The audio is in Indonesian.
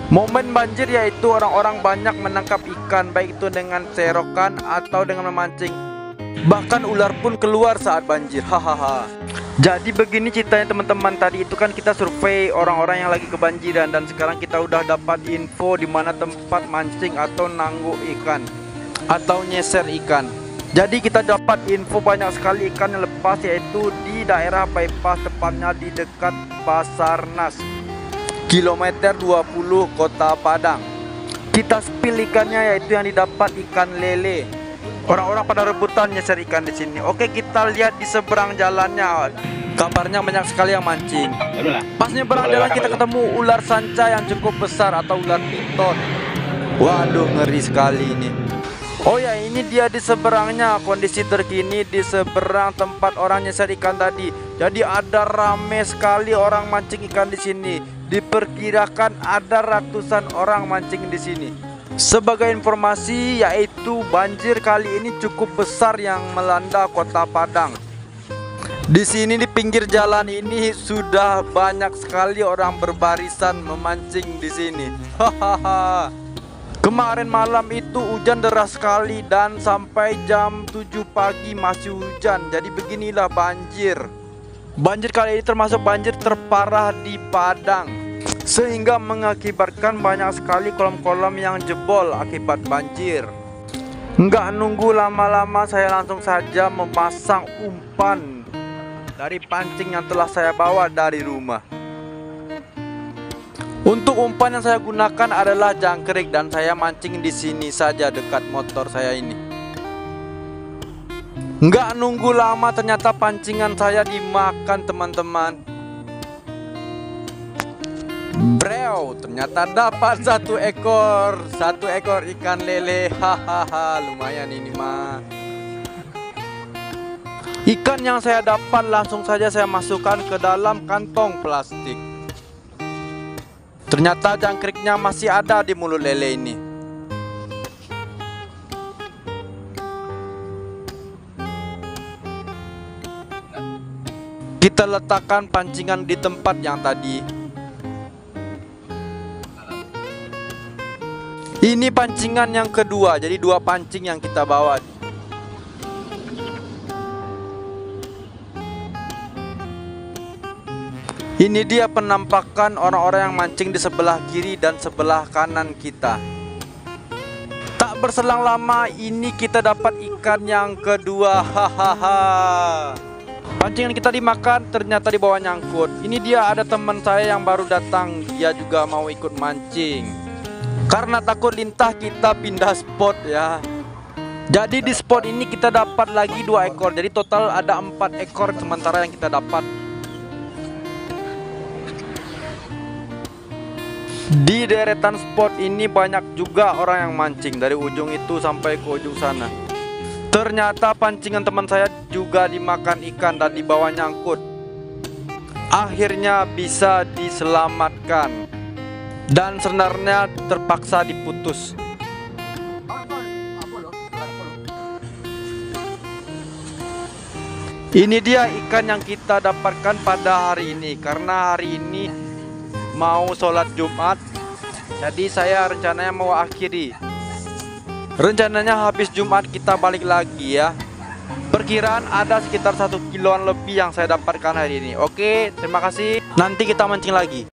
Momen banjir yaitu orang-orang banyak menangkap ikan, baik itu dengan serokan atau dengan memancing. Bahkan ular pun keluar saat banjir. Hahaha. Jadi begini ceritanya teman-teman. Tadi itu kan kita survei orang-orang yang lagi kebanjiran, dan sekarang kita udah dapat info di mana tempat mancing atau nangguk ikan atau nyeser ikan. Jadi kita dapat info banyak sekali ikan yang lepas, yaitu di daerah bypass, tepatnya di dekat Basarnas, kilometer 20 Kota Padang. Kita spill ikannya, yaitu yang didapat ikan lele. Orang-orang pada rebutan nyeser ikan di sini. Oke, kita lihat di seberang jalannya. Kabarnya banyak sekali yang mancing. Pas nyeberang jalan kita ketemu ular sanca yang cukup besar atau ular piton. Waduh, ngeri sekali ini. Oh ya, ini dia di seberangnya. Kondisi terkini di seberang tempat orang nyeser ikan tadi. Jadi ada rame sekali orang mancing ikan di sini. Diperkirakan ada ratusan orang mancing di sini. Sebagai informasi, yaitu banjir kali ini cukup besar yang melanda Kota Padang. Di sini di pinggir jalan ini sudah banyak sekali orang berbarisan memancing di sini. Hahaha. Kemarin malam itu hujan deras sekali dan sampai jam 7 pagi masih hujan. Jadi beginilah banjir. Banjir kali ini termasuk banjir terparah di Padang, sehingga mengakibatkan banyak sekali kolam-kolam yang jebol akibat banjir. Nggak nunggu lama-lama, saya langsung saja memasang umpan dari pancing yang telah saya bawa dari rumah. Untuk umpan yang saya gunakan adalah jangkrik, dan saya mancing di sini saja dekat motor saya ini. Nggak nunggu lama, ternyata pancingan saya dimakan teman-teman. Brew, ternyata dapat satu ekor ikan lele. Hahaha, lumayan ini mah. Ikan yang saya dapat langsung saja saya masukkan ke dalam kantong plastik. Ternyata jangkriknya masih ada di mulut lele ini. Kita letakkan pancingan di tempat yang tadi. Ini pancingan yang kedua, jadi dua pancing yang kita bawa. Ini dia penampakan orang-orang yang mancing di sebelah kiri dan sebelah kanan kita. Tak berselang lama, ini kita dapat ikan yang kedua. Hahaha. Pancingan kita dimakan, ternyata di bawah nyangkut. Ini dia, ada teman saya yang baru datang, dia juga mau ikut mancing. Karena takut lintah, kita pindah spot ya. Jadi di spot ini kita dapat lagi 2 ekor. Jadi total ada 4 ekor sementara yang kita dapat. Di deretan spot ini banyak juga orang yang mancing dari ujung itu sampai ke ujung sana. Ternyata pancingan teman saya juga dimakan ikan dan dibawa nyangkut. Akhirnya bisa diselamatkan, dan senarnya terpaksa diputus. Ini dia ikan yang kita dapatkan pada hari ini. Karena hari ini mau sholat Jumat, jadi saya rencananya mau akhiri. Rencananya habis Jumat kita balik lagi ya. Perkiraan ada sekitar 1 kiloan lebih yang saya dapatkan hari ini. Oke, terima kasih. Nanti kita mancing lagi.